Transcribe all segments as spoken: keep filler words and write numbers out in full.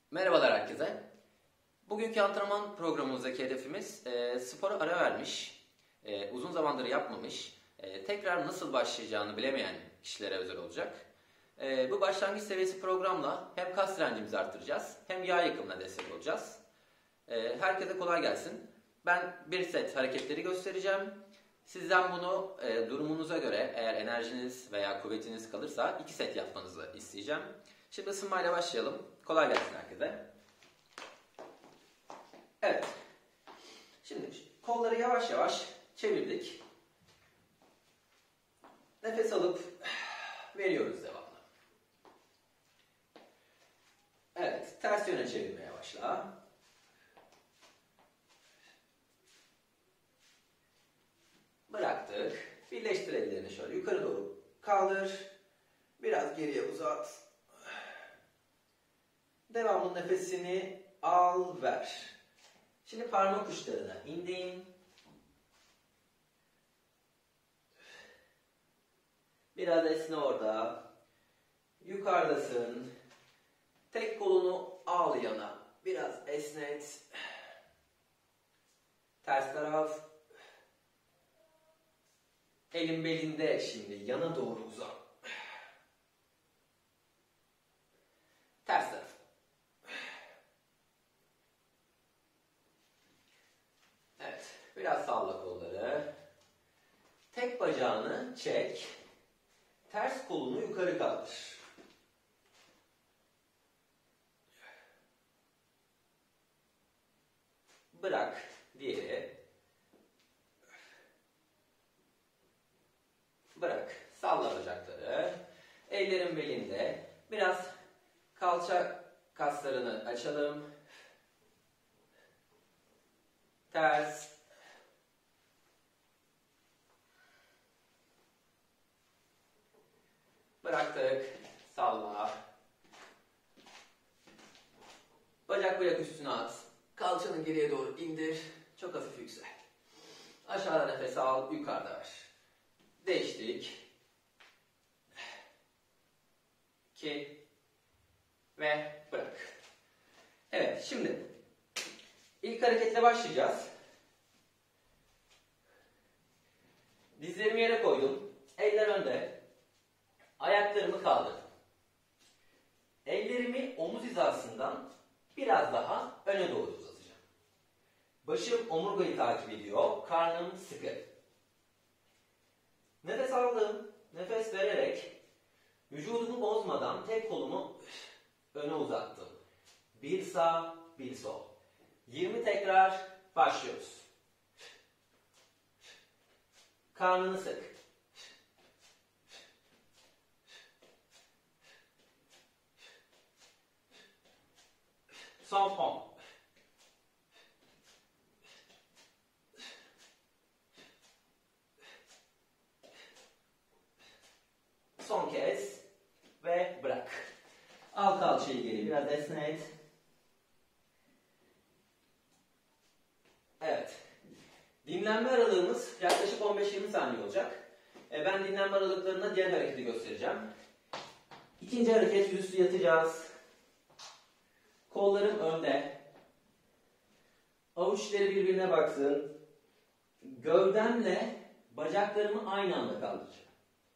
Merhabalar herkese. Bugünkü antrenman programımızdaki hedefimiz e, spora ara vermiş, e, uzun zamandır yapmamış, e, tekrar nasıl başlayacağını bilemeyen kişilere özel olacak. E, bu başlangıç seviyesi programla hem kas direncimizi arttıracağız hem yağ yakımına destek olacağız. E, herkese kolay gelsin. Ben bir set hareketleri göstereceğim. Sizden bunu e, durumunuza göre eğer enerjiniz veya kuvvetiniz kalırsa iki set yapmanızı isteyeceğim. Şimdi ısınmayla başlayalım. Kolay gelsin herkese. Evet. Şimdi kolları yavaş yavaş çevirdik. Nefes alıp veriyoruz devamlı. Evet. Ters yöne çevirmeye başla. Bıraktık. Birleştir ellerini şöyle yukarı doğru kaldır. Biraz geriye uzat. Devamlı nefesini al, ver. Şimdi parmak uçlarına indin. Biraz esne orada. Yukarıdasın. Tek kolunu al yana. Biraz esnet. Ters taraf. Elin belinde şimdi. Yana doğru uzan. Ters taraf. Evet. Biraz salla kolları. Tek bacağını çek. Ters kolunu yukarı kaldır. Bırak. Diğeri. Bırak. Salla bacakları. Ellerin belinde. Biraz kalça kaslarını açalım. Ters. Bıraktık. Salla. Bacak bırak üstüne at. Kalçanı geriye doğru indir. Çok hafif yüksel. Aşağıda nefes al. Yukarıda ver. Değiştik. İki. Ve bırak. Evet. Şimdi İlk hareketle başlayacağız. Dizlerimi yere koydum. Eller önde. Ayaklarımı kaldırdım. Ellerimi omuz hizasından biraz daha öne doğru uzatacağım. Başım omurgayı takip ediyor. Karnım sıkı. Nefes aldım. Nefes vererek vücudumu bozmadan tek kolumu öne uzattım. Bir sağ, bir sol. yirmi tekrar başlıyoruz. Karnını sık. Son on. Son kez ve bırak. Al kalçayı geri biraz esnet. Evet. Dinlenme aralığımız yaklaşık on beş yirmi saniye olacak. E ben dinlenme aralıklarında diğer hareketi göstereceğim. İkinci hareket yüzüstü yatacağız. Kollarım önde. Avuç içleri birbirine baksın. Gövdemle bacaklarımı aynı anda kaldıracağım.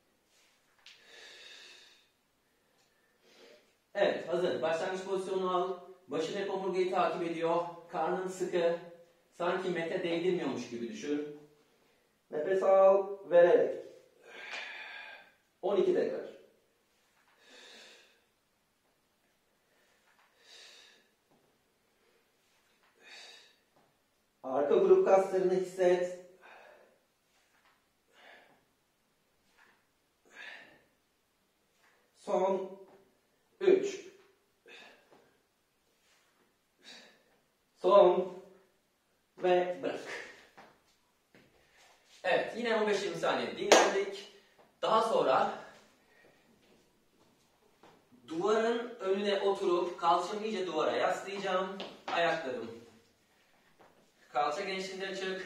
Evet, hazır. Başlangıç pozisyonunu al. Başın hep omurgayı takip ediyor. Karnın sıkı. Sanki mete değdirmiyormuş gibi düşün. Nefes al, vererek. on iki tekrar. Arka grup kaslarını hisset. Son üç. Son ve bırak. Evet, yine on beş yirmi saniye dinlendik. Daha sonra duvarın önüne oturup kalçamı iyice duvara yaslayacağım. Ayaklarım kalça genişliğinde açık.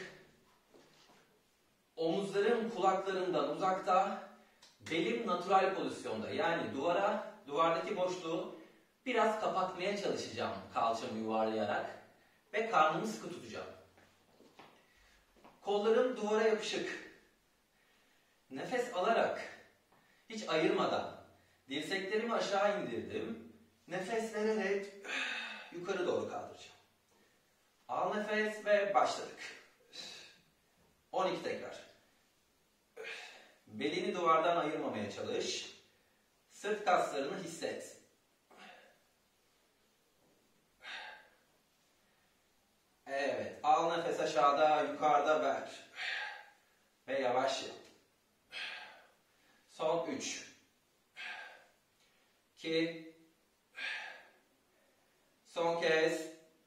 Omuzlarım kulaklarımdan uzakta. Belim natural pozisyonda. Yani duvara, duvardaki boşluğu Biraz kapatmaya çalışacağım kalçamı yuvarlayarak ve karnımı sıkı tutacağım. Kollarım duvara yapışık. Nefes alarak, hiç ayırmadan dirseklerimi aşağı indirdim. Nefes vererek yukarı doğru kaldıracağım. Al nefes ve başladık. on iki tekrar. Belini duvardan ayırmamaya çalış. Sırt kaslarını hisset. Evet, al nefes aşağıda, yukarıda ver. Ve yavaş yap. Son üç. iki. Son kez.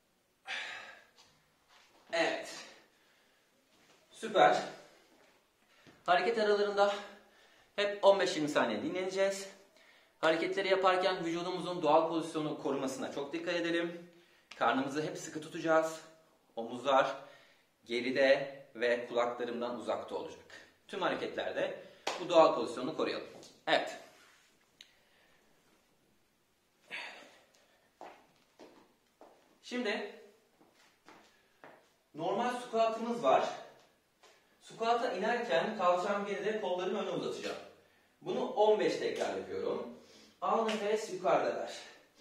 Evet. Süper. Hareket aralarında hep on beş yirmi saniye dinleneceğiz. Hareketleri yaparken vücudumuzun doğal pozisyonu korumasına çok dikkat edelim. Karnımızı hep sıkı tutacağız. Omuzlar geride ve kulaklarımdan uzakta olacak. Tüm hareketlerde bu doğal pozisyonu koruyalım. Evet. Şimdi normal squat'ımız var. Squat'a inerken kalçam geride, kollarımı öne uzatacağım. Bunu on beş tekrar yapıyorum. Al nefes, yukarıda ver.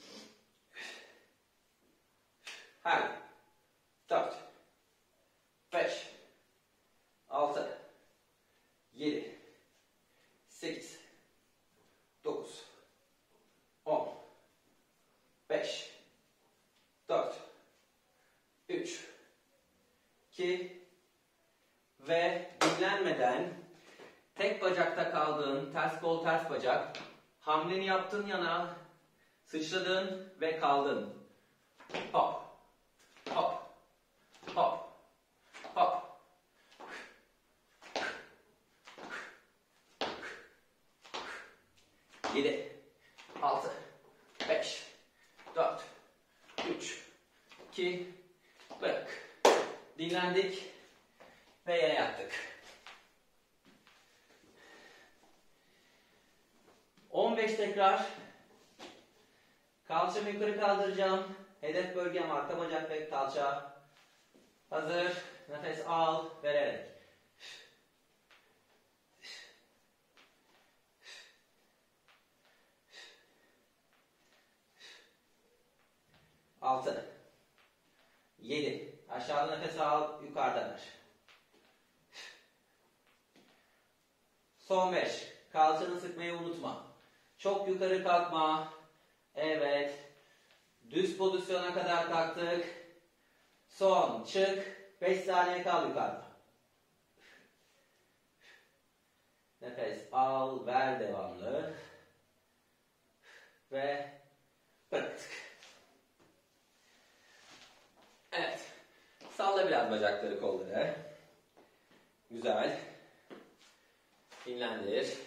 Hadi. dört, beş, altı, yedi, sekiz, dokuz, on, beş, dört, üç, iki ve dinlenmeden tek bacakta kaldığın, ters kol ters bacak, hamleni yaptığın yana sıçradın ve kaldın. Hop, hop, hop, hop. yedi, altı, beş, dört, üç, iki, bırak. Dinlendik ve yere yattık. on beş tekrar. Kalçamı yukarı kaldıracağım. Hedef bölgem arka bacak ve kalça. Hazır. Nefes al, vererek. altı, yedi. Aşağıda nefes al, yukarıda ver. Son beş. Kalçanı sıkmayı unutma. Çok yukarı kalkma. Evet. Düz pozisyona kadar kalktık. Son. Çık. beş saniye kal yukarıda. Nefes al, ver devamlı. Ve bıraktık. Evet. Salla biraz bacakları, kolları. Güzel. Dinlendir.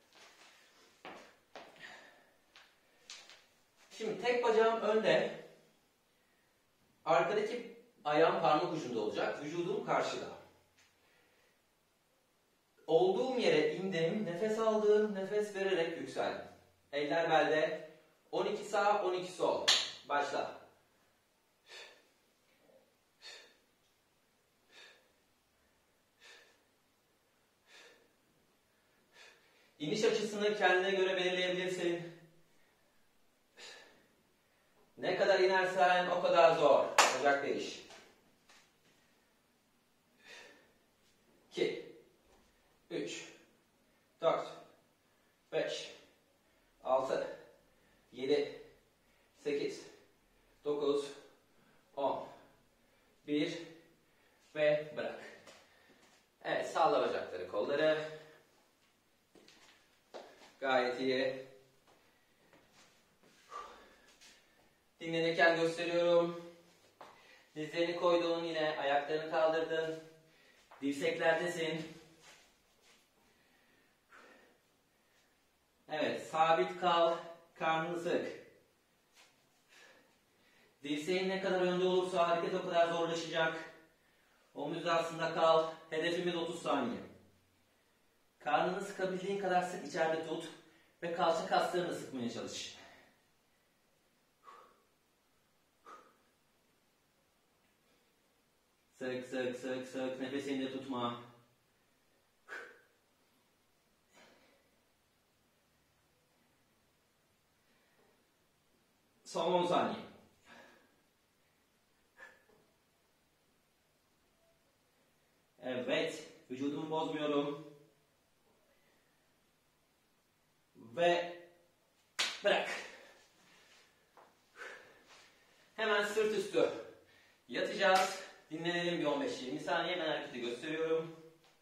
Şimdi tek bacağım önde. Arkadaki ayağım parmak ucunda olacak. Vücudum karşıda. Olduğum yere indim. Nefes aldım. Nefes vererek yükseldim. Eller belde. on iki sağ, on iki sol. Başla. İniş açısını kendine göre belirleyebilirsin. Ne kadar inersen o kadar zor. Bacak değiş. iki, üç, dört, beş, altı, yedi, sekiz, dokuz, on, bir ve bırak. Evet, salla bacakları, kolları. Gayet iyi. Dinlenirken gösteriyorum. Dizlerini koydun, yine ayaklarını kaldırdın. Dirseklerdesin. Evet, sabit kal, karnını sık. Dirseğin ne kadar önde olursa hareket o kadar zorlaşacak. Omuz hizasında kal. Hedefimiz otuz saniye. Karnını sıkabildiğin kadar sık, içeride tut ve kalça kaslarını sıkmaya çalış. Sık sık sık sık. Nefesini de tutma. Son on saniye. Evet. Vücudumu bozmuyorum. Ve bırak. Hemen sırt üstü yatacağız. Dinlenelim bir on beş yirmi saniye. Ben hareketi gösteriyorum.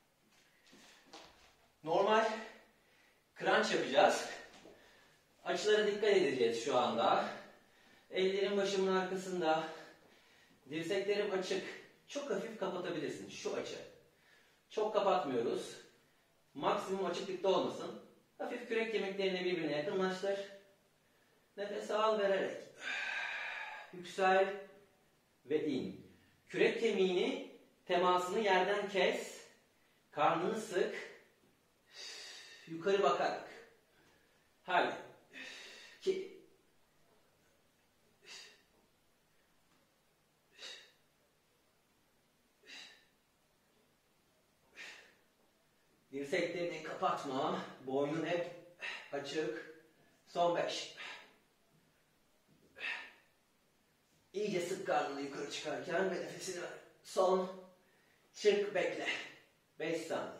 Normal crunch yapacağız. Açılara dikkat edeceğiz şu anda. Ellerim başımın arkasında. Dirseklerim açık. Çok hafif kapatabilirsin. Şu açı. Çok kapatmıyoruz. Maksimum açıklıkta olmasın. Hafif kürek kemiklerini birbirine yakınlaştır. Nefes al vererek. Yüksel ve in. Kürek kemiğini, temasını yerden kes. Karnını sık. Yukarı bakarak. Haydi. İki. Dirseklerini kapatma. Boynun hep açık. Son beş. İyice sık karnını yukarı çıkarken ve nefesini ver. Son. Çık, bekle. beş saniye.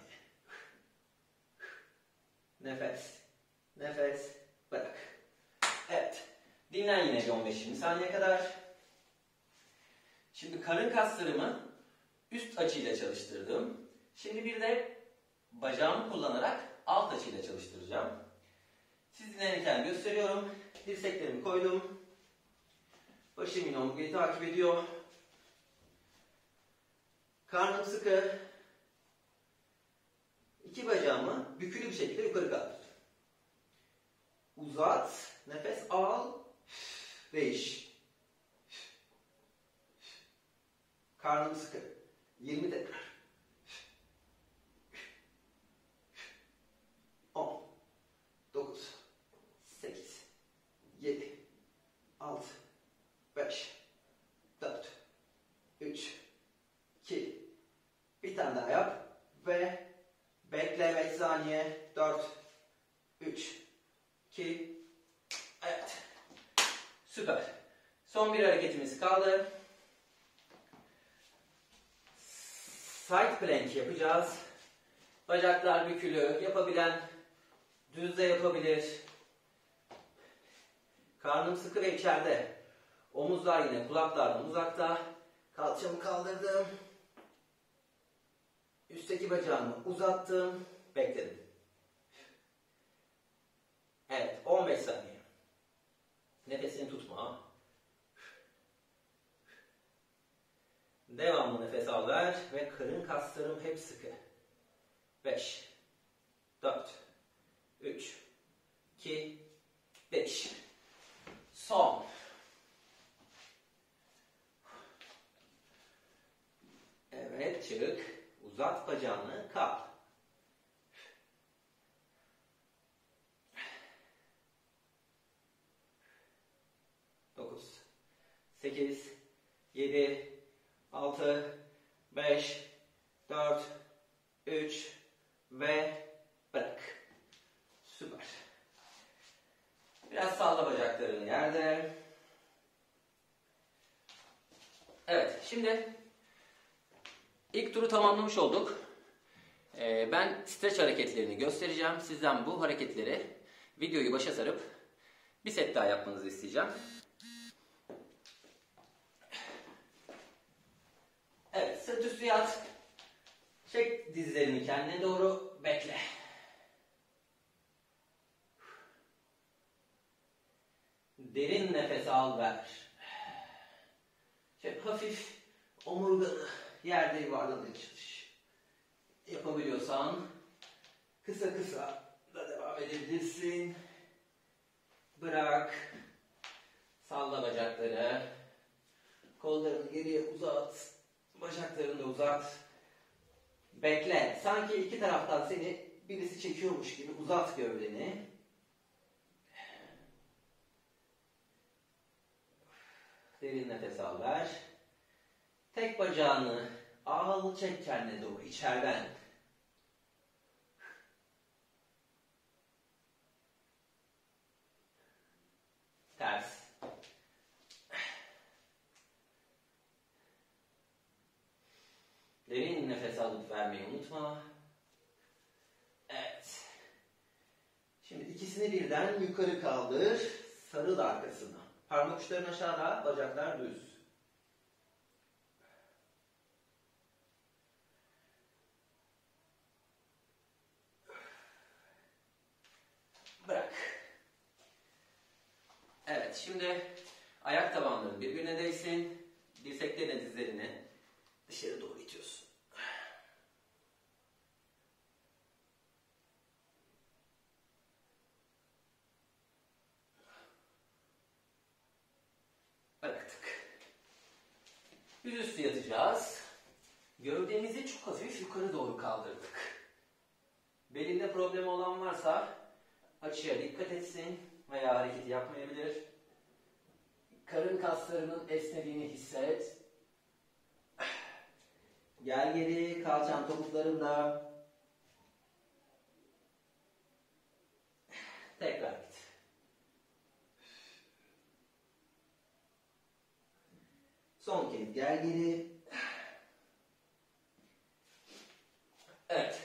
Nefes. Nefes. Bırak. Evet. Dinlen yine bir on beş yirmi saniye kadar. Şimdi karın kaslarımı üst açıyla çalıştırdım. Şimdi bir de bacağımı kullanarak alt açıyla çalıştıracağım. Siz dinlenirken gösteriyorum. Dirseklerimi koydum. Başım yine omurgayı takip ediyor. Karnım sıkı. İki bacağımı bükülü bir şekilde yukarı kaldır. Uzat. Nefes al. Ve iş. Karnım sıkı. yirmi tekrar. on. dokuz. sekiz. yedi. altı. beş. dört. üç. iki. Bir tane daha yap. Ve bekle beş saniye. dört. üç. iki. Evet. Süper. Son bir hareketimiz kaldı. Side plank yapacağız. Bacaklar bükülü. Yapabilen düz de yapabilir. Karnım sıkı ve içeride. Omuzlar yine kulaklardan uzakta. Kalçamı kaldırdım. Üstteki bacağımı uzattım. Bekledim. Evet. on beş saniye. Nefesini tutma. Devamlı nefes al ver ve karın kaslarım hep sıkı. beş. dört. üç. iki. beş. Son. Evet, çık. Uzat bacağını, kalk. dokuz. sekiz. yedi. altı. beş. dört. üç. Ve bırak. Süper. Biraz salla bacaklarını yerde. Evet, şimdi ilk turu tamamlamış olduk. Ee, ben streç hareketlerini göstereceğim. Sizden bu hareketleri, videoyu başa sarıp bir set daha yapmanızı isteyeceğim. Evet, sırt üstü yat. Çek dizlerini kendine doğru, bekle. Derin nefes al ver. Şöyle hafif omurganı yerde yuvarlamaya çalış. Yapabiliyorsan kısa kısa da devam edebilirsin. Bırak. Salla bacakları. Kollarını geriye uzat. Bacaklarını da uzat. Bekle. Sanki iki taraftan seni birisi çekiyormuş gibi uzat gövdeni. Derin nefes al ver. Tek bacağını Al, çek kendine doğru içeriden. Ters. Derin nefes alıp vermeyi unutma. Evet. Şimdi ikisini birden yukarı kaldır. Sarıl arkasına. Parmak uçların aşağıda, bacaklar düz. Bırak. Evet, şimdi ayak tabanların birbirine değsin. Dirseklerine, dizlerini dışarı doğru itiyorsun. Bıraktık. Yüzüstü yatacağız. Gövdemizi çok hafif yukarı doğru kaldırdık. Belinde problem olan varsa açıya dikkat etsin veya hareketi yapmayabilir. Karın kaslarının esnediğini hisset. Gel geri, kalçan topuklarında. Tekrar git. Son kez gel geri. Evet.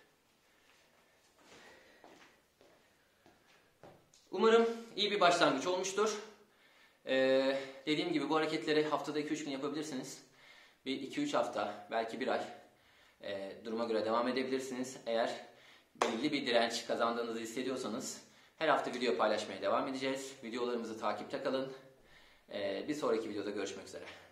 Umarım iyi bir başlangıç olmuştur. Ee, dediğim gibi bu hareketleri haftada iki üç gün yapabilirsiniz. Bir iki üç hafta, belki bir ay e, duruma göre devam edebilirsiniz. Eğer belirli bir direnç kazandığınızı hissediyorsanız her hafta video paylaşmaya devam edeceğiz. Videolarımızı takipte kalın. Ee, bir sonraki videoda görüşmek üzere.